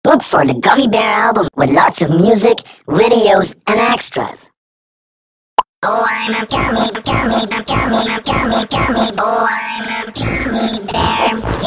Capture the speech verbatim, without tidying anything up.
Look for the Gummy Bear album with lots of music, videos, and extras. Oh, I'm a gummy, gummy, gummy, gummy, gummy, boy, I'm a gummy bear.